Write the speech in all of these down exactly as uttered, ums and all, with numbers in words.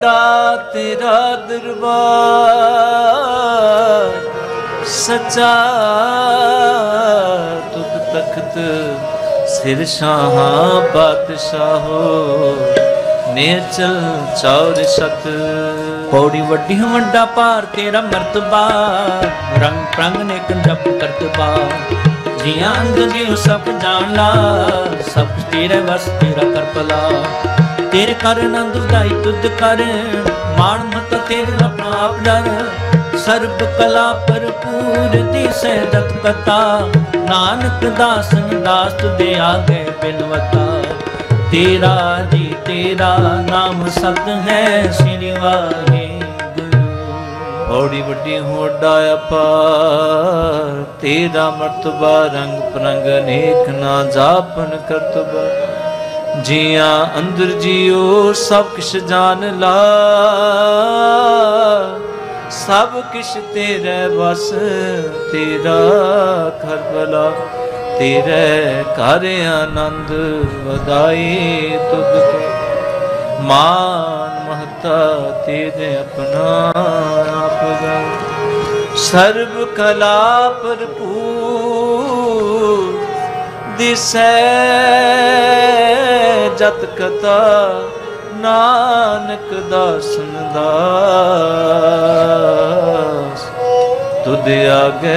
तेरा दरबार सच्चा तुद तख्त सिर शाह बादशाहो ने चल चौर सत। पौड़ी वड्डी वड्डा पार तेरा मर्तबा रंग प्रंग ने कंजप करतबा जिया अंग जियो सब जान ला सब तेरे बस तेरा कर भला तेरे कर नंद उदाई तुद कर मान मत तेरे अपना आप डर सर्ब कला भरपूर दिसै दत कथा नानक दासन दास तुदे आगे बिनवता तेरा जी तेरा नाम सत है श्री वाहिगुरु। औड़ी वड्डी होड़ा अपार तेरा मर्तबा रंग परंग अनेक ना जापन करतबा जिया अंदर जियो सब किश जान ला सब किश तेरे बस तेरा कर भला तेरे घर आनंद वदाई तुद को मान महता तेरे अपना आप गा सर्व कला भरपूर दिसै जत कथा नानक दासन दास तुद आगे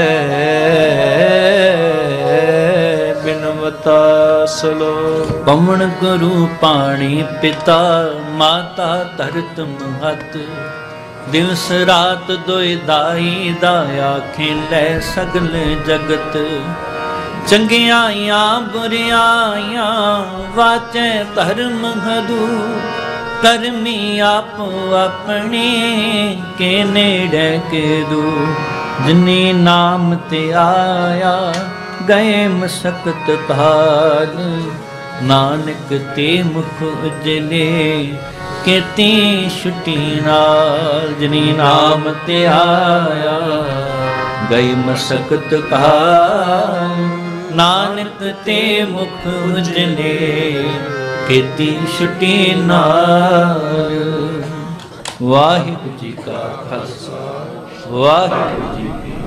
बिनवता सलो। पवन गुरु पाणी पिता माता धरत महत दिवस रात दोए दाई दाया खेलै सगल जगत चंगियाइयां बुरियाइयां वाचै धर्म हदू करमी आप अपने के नेड़े के दू जिनी नाम ते आया गए मसकत भाल नानक ते मुख उजले केती छुटी नाल जिनी नाम ते आया गई मसकत भाल नानक ते मुख उजले केती छुटी नाल। वाहिगुरू जी का खालसा वाहिगुरू जी की